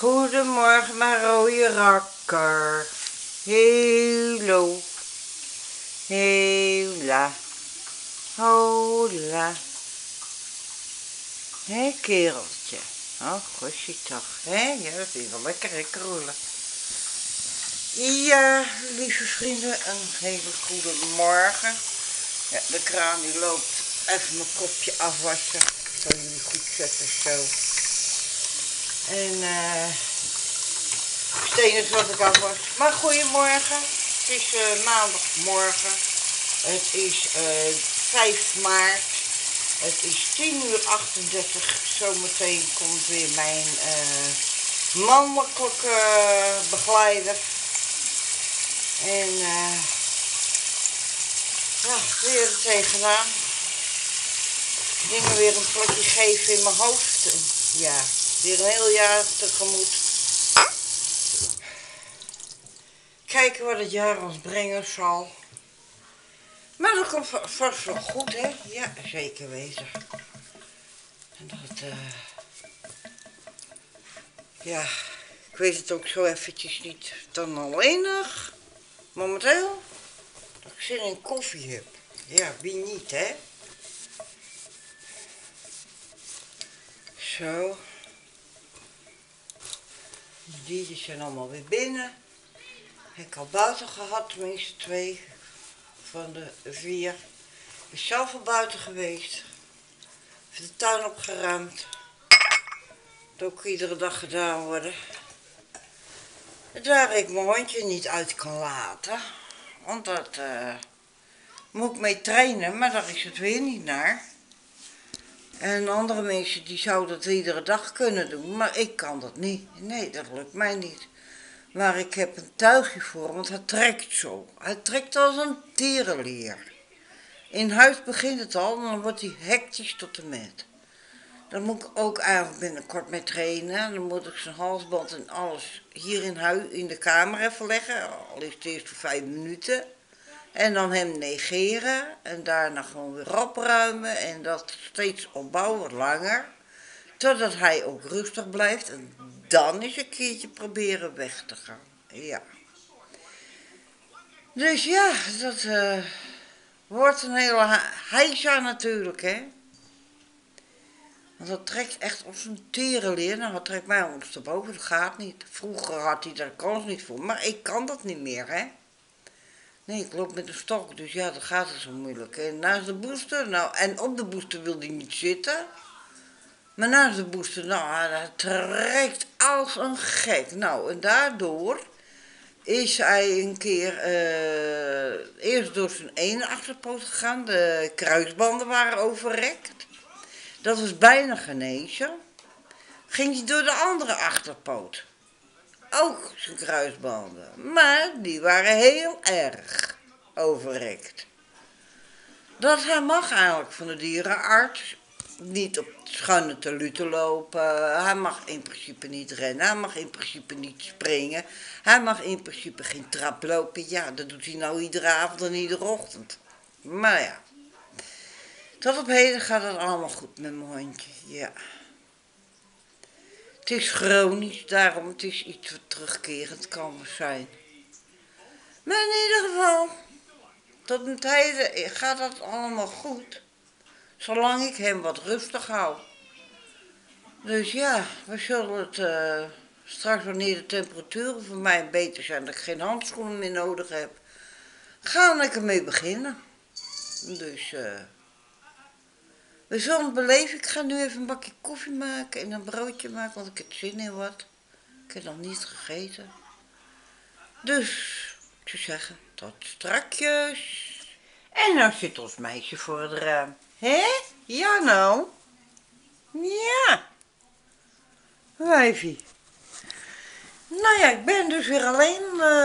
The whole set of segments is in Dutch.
Goedemorgen, mijn rode rakker. Hallo. Hela. Hola. Hé, kereltje. Oh, gosje toch. Hé, ja, dat is wel lekker, hè, krullen. Ja, lieve vrienden, een hele goede morgen. Ja, de kraan die loopt. Even mijn kopje afwassen. Ik zal jullie goed zetten zo. En stenen wat ik afwas. Maar goedemorgen. Het is maandagmorgen. Het is 5 maart. Het is 10:38. Zometeen komt weer mijn mannelijke begeleider. En ja, weer er tegenaan. Dingen weer een plekje geven in mijn hoofd. En ja, weer een heel jaar tegemoet. Kijken wat het jaar ons brengen zal. Maar dat komt vast wel goed, hè? Ja, zeker weten. En dat, ja, ik weet het ook zo eventjes niet. Dan alleen nog, momenteel, dat ik zin in koffie heb. Ja, wie niet, hè? Zo. De diertjes zijn allemaal weer binnen. Ik heb al buiten gehad, tenminste 2 van de 4. Ik ben zelf al buiten geweest. Even de tuin opgeruimd. Dat ook iedere dag gedaan worden. En daar ik mijn hondje niet uit kan laten. Want dat moet ik mee trainen, maar daar is het weer niet naar. En andere mensen die zouden het iedere dag kunnen doen, maar ik kan dat niet. Nee, dat lukt mij niet. Maar ik heb een tuigje voor, want hij trekt zo. Hij trekt als een tierenlier. In huis begint het al, dan wordt hij hectisch tot en met. Dan moet ik ook eigenlijk binnenkort mee trainen. Dan moet ik zijn halsband en alles hier in huis, in de kamer even leggen. Al is het eerst voor 5 minuten. En dan hem negeren. En daarna gewoon weer opruimen. En dat steeds opbouwen, wat langer. Totdat hij ook rustig blijft. En dan eens een keertje proberen weg te gaan. Ja. Dus ja, dat wordt een hele heisa natuurlijk, hè. Want dat trekt echt op zijn terenleer. Nou, dat trekt mij ondersteboven, dat gaat niet. Vroeger had hij daar kans niet voor, maar ik kan dat niet meer, hè. Nee, ik loop met een stok, dus ja, dat gaat het zo moeilijk. En naast de booster, nou, en op de booster wil hij niet zitten. Maar naast de booster, nou, hij trekt als een gek. Nou, en daardoor is hij een keer eerst door zijn ene achterpoot gegaan. De kruisbanden waren overrekt. Dat was bijna genezen. Ging hij door de andere achterpoot. Ook zijn kruisbanden. Maar die waren heel erg overrekt. Dat hij mag eigenlijk van de dierenarts niet op schuine teluten lopen. Hij mag in principe niet rennen. Hij mag in principe niet springen. Hij mag in principe geen trap lopen. Ja, dat doet hij nou iedere avond en iedere ochtend. Maar ja. Tot op heden gaat het allemaal goed met mijn hondje. Ja. Het is chronisch, daarom het is iets wat terugkerend kan zijn. Maar in ieder geval, tot een tijd gaat dat allemaal goed. Zolang ik hem wat rustig hou. Dus ja, we zullen het straks wanneer de temperaturen voor mij beter zijn, dat ik geen handschoenen meer nodig heb, ga ik ermee beginnen. Dus we zullen het beleven. Ik ga nu even een bakje koffie maken en een broodje maken, want ik heb zin in wat. Ik heb nog niet gegeten. Dus, ik zou zeggen, tot strakjes. En nou zit ons meisje voor het raam. Hé? Ja nou? Ja. Wijfie. Nou ja, ik ben dus weer alleen.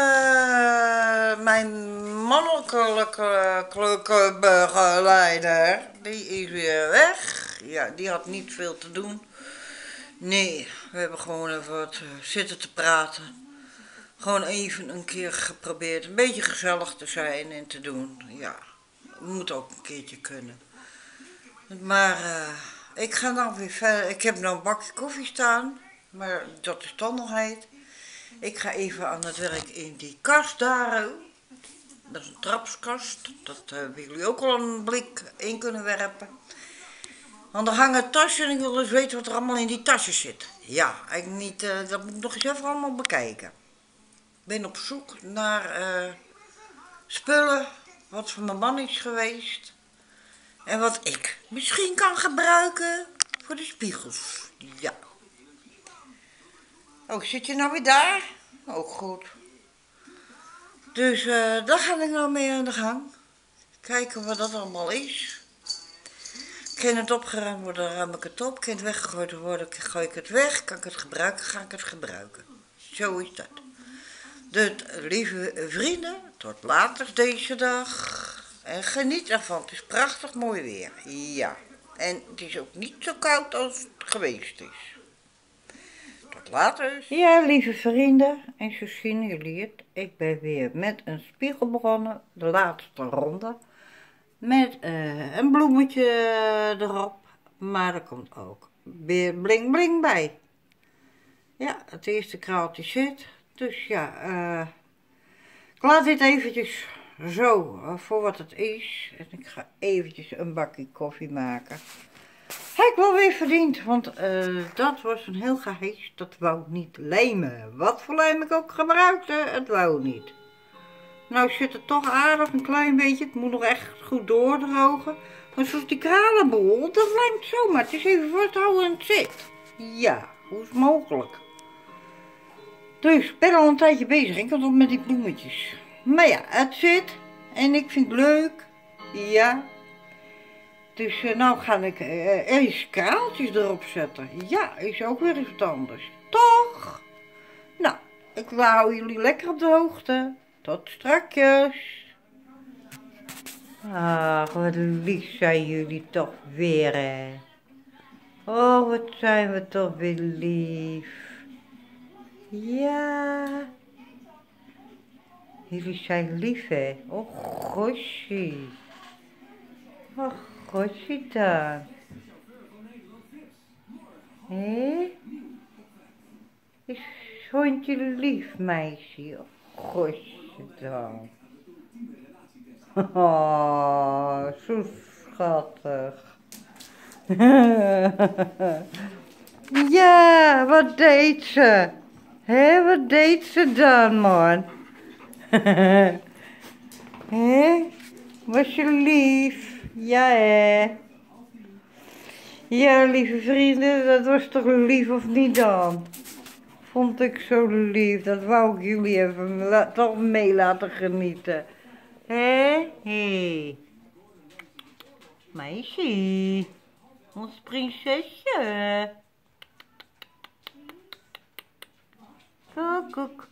Mijn mannelijke begeleider, die is weer weg. Ja, die had niet veel te doen. Nee, we hebben gewoon even wat zitten te praten. Gewoon even een keer geprobeerd een beetje gezellig te zijn en te doen. Ja, moet ook een keertje kunnen. Maar ik ga nou weer verder. Ik heb nou een bakje koffie staan. Maar dat is dan nog heet. Ik ga even aan het werk in die kast daar. Dat is een trapskast. Dat hebben jullie ook al een blik in kunnen werpen. Want er hangen tassen en ik wil eens weten wat er allemaal in die tassen zit. Ja, eigenlijk niet, dat moet ik nog eens even allemaal bekijken. Ik ben op zoek naar spullen wat voor mijn man is geweest. En wat ik misschien kan gebruiken voor de spiegels. Ja. Oh, zit je nou weer daar? Ook goed. Dus daar ga ik nou mee aan de gang. Kijken wat dat allemaal is. Kan het opgeruimd worden, dan ruim ik het op. Kan het weggegooid worden, gooi ik het weg. Kan ik het gebruiken, ga ik het gebruiken. Zo is dat. Dus lieve vrienden, tot later deze dag. En geniet ervan, het is prachtig mooi weer. Ja, en het is ook niet zo koud als het geweest is. Tot later. Ja, lieve vrienden, en zo zien jullie het. Ik ben weer met een spiegel begonnen, de laatste ronde. Met een bloemetje erop, maar er komt ook weer bling bling bij. Ja, het eerste kraaltje zit, dus ja, ik laat dit eventjes zo voor wat het is. En ik ga eventjes een bakje koffie maken. Heb ik wel weer verdiend, want dat was een heel gehees, dat wou niet lijmen. Wat voor lijm ik ook gebruikte, het wou niet. Nou zit het toch aardig, een klein beetje. Het moet nog echt goed doordrogen. Maar zoals die kralenbol, dat lijmt zomaar. Het is even vasthouden en het zit. Ja, hoe is het mogelijk? Dus ik ben al een tijdje bezig. Ik kan nog met die bloemetjes. Maar ja, het zit. En ik vind het leuk. Ja. Dus nou ga ik eens kraaltjes erop zetten. Ja, is ook weer eens wat anders. Toch? Nou, ik hou jullie lekker op de hoogte. Tot strakjes. Ach, wat lief zijn jullie toch weer, hè. Oh, wat zijn we toch weer lief. Ja. Jullie zijn lief, hè. Oh, gossie. Oh, gossie dan. Hé? Is hondje lief, meisje? Oh, gossie dan. Oh, zo schattig. Ja, wat deed ze? Hé, wat deed ze dan, man? Hé, was je lief? Ja, hè? Ja, lieve vrienden, dat was toch lief of niet dan? Vond ik zo lief, dat wou ik jullie even toch mee laten genieten. Hé? Hé. Meisje. Ons prinsesje. Koek.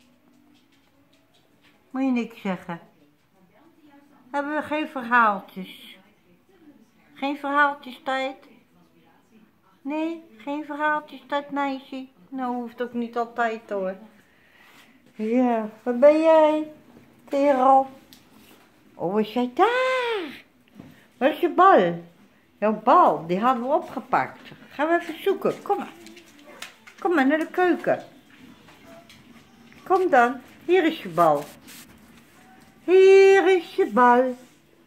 Moet je niks zeggen. Hebben we geen verhaaltjes? Geen verhaaltjes tijd? Nee, geen verhaaltjes tijd, meisje. Nou, hoeft ook niet altijd hoor. Ja, waar ben jij? Kerel. Oh, is jij daar? Waar is je bal? Jouw bal, die hadden we opgepakt. Gaan we even zoeken. Kom maar. Kom maar naar de keuken. Kom dan. Hier is je bal. Hier is je bal.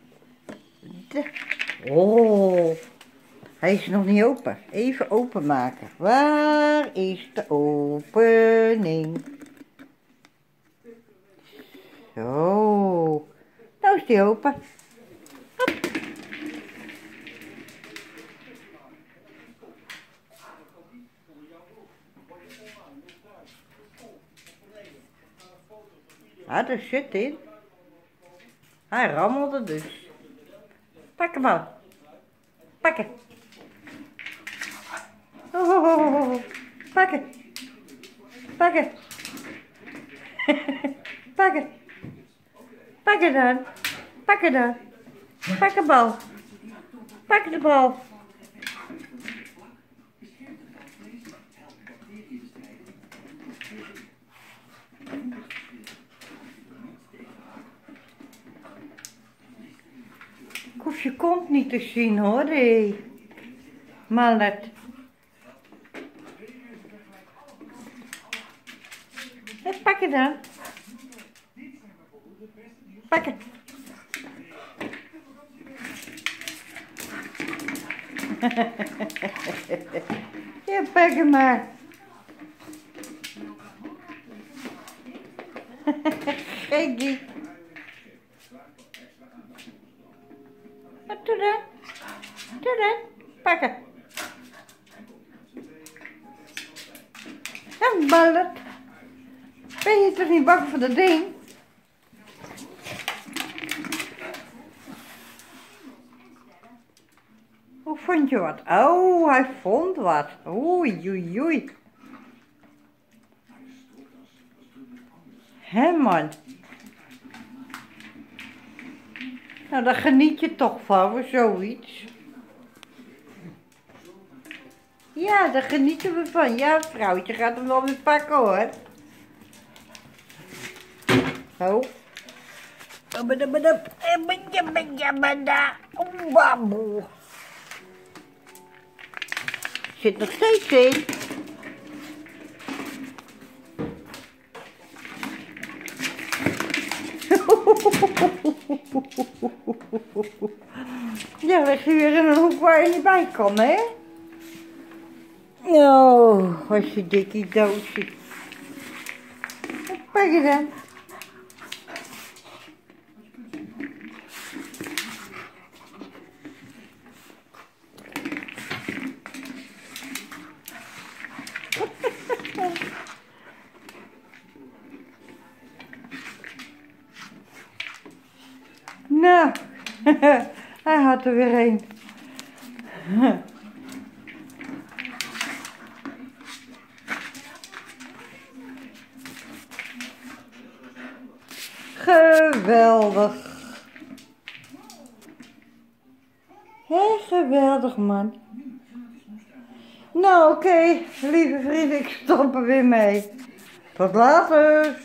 Oh, hij is nog niet open. Even openmaken. Waar is de opening? Zo. Nou is die open. Hop. Ah, er zit in. Hij rammelde dus. Pak hem al. Pak het. Oh. Pak het. Pak het. Pak het. Pak het dan. Pak het dan. Pak de bal. Pak de bal. Ik hoef je kont niet te zien hoor, hé. Mallet. Pak het dan. Pak het. Ja, pak hem maar. Gekkie. Wat doe dan? Doe dan. Pak het. Dan ballen. Ben je toch niet bang voor dat ding? Hoe vond je wat? Oh, hij vond wat. Oei, oei, oei. Hé man. Nou, daar geniet je toch van, voor zoiets. Ja, daar genieten we van. Ja, vrouwtje gaat hem wel weer pakken hoor. Oh. Zit nog steeds in. Ja, leg je weer in een hoek waar je niet bij kan, hè? Oh, was je dikkie doosje. Wat pak je dan? Nou, hij had er weer een. Geweldig. Hé, geweldig man. Nou oké, lieve vrienden, ik stop er weer mee. Tot later.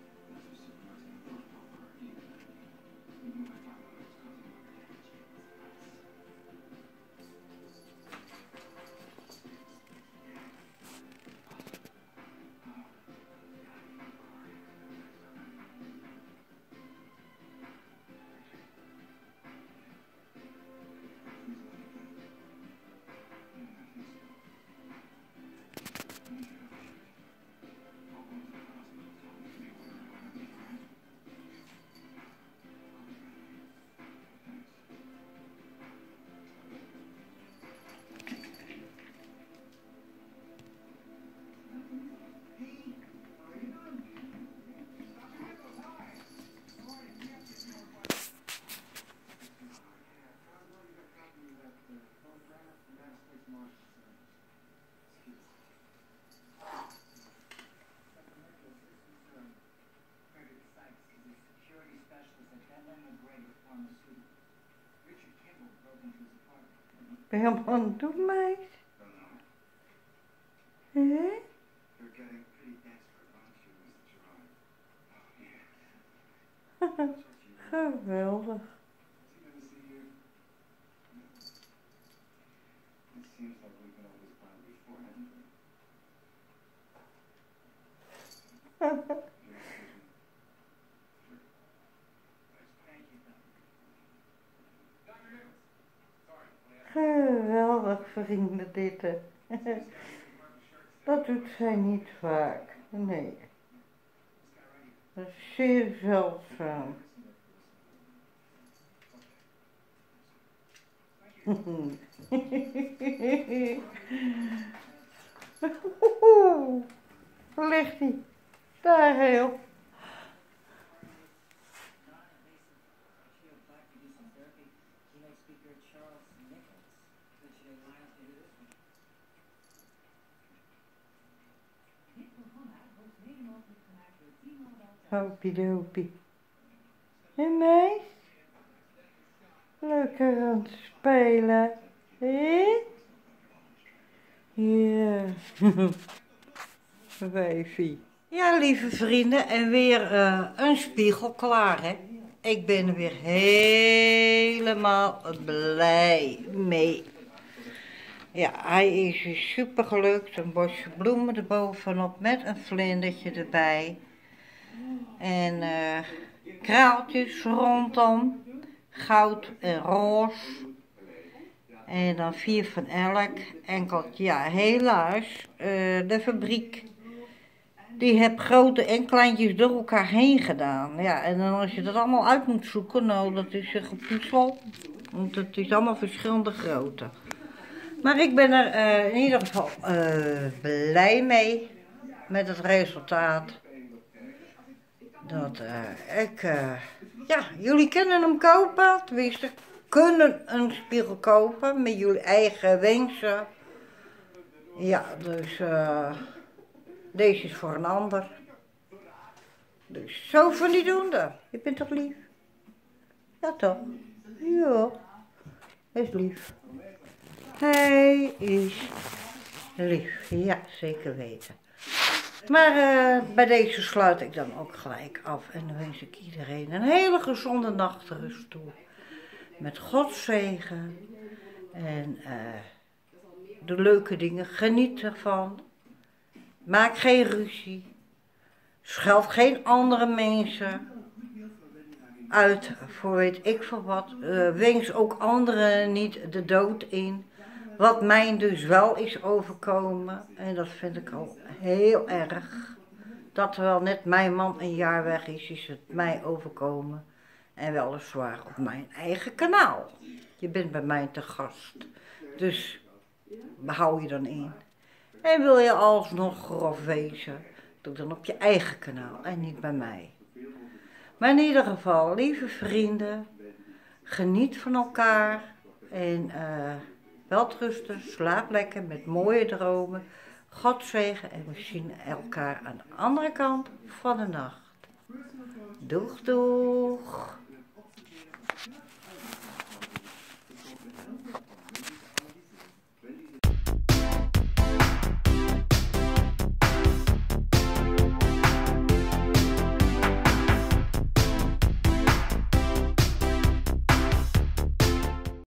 Ben je helemaal aan het doen, meis? Hé? Geweldig. Geweldig, vrienden, dit. Dat doet zij niet vaak. Nee. Dat is zeer zeldzaam. Waar ligt hij? Daar heel. Hopiedopie. En meis? Lekker aan het spelen. Hé? Ja. Wijfie. Ja, lieve vrienden, en weer een spiegel klaar, hè. Ik ben er weer helemaal blij mee. Ja, hij is super gelukt. Een bosje bloemen erbovenop met een vlindertje erbij. En kraaltjes rondom, goud en roze. En dan 4 van elk. Enkeltje, ja, helaas, de fabriek, die heeft grote en kleintjes door elkaar heen gedaan. Ja, en dan als je dat allemaal uit moet zoeken, nou, dat is een gepuzzel. Want het is allemaal verschillende grootte. Maar ik ben er in ieder geval blij mee met het resultaat. Dat ja, jullie kunnen hem kopen, tenminste kunnen een spiegel kopen met jullie eigen wensen. Ja, dus deze is voor een ander. Dus zo van die doende. Je bent toch lief? Ja toch? Ja, hij is lief. Hij is lief, ja zeker weten. Maar bij deze sluit ik dan ook gelijk af en dan wens ik iedereen een hele gezonde nachtrust toe. Met Gods zegen en de leuke dingen, geniet ervan. Maak geen ruzie, scheld geen andere mensen uit voor weet ik veel wat. Wens ook anderen niet de dood in. Wat mij dus wel is overkomen, en dat vind ik al heel erg. Dat terwijl net mijn man een jaar weg is het mij overkomen. En weliswaar op mijn eigen kanaal. Je bent bij mij te gast. Dus behoud je dan in. En wil je alsnog grof wezen, doe dan op je eigen kanaal en niet bij mij. Maar in ieder geval, lieve vrienden, geniet van elkaar en welterusten, slaap lekker met mooie dromen. God zegen en we zien elkaar aan de andere kant van de nacht. Doeg doeg!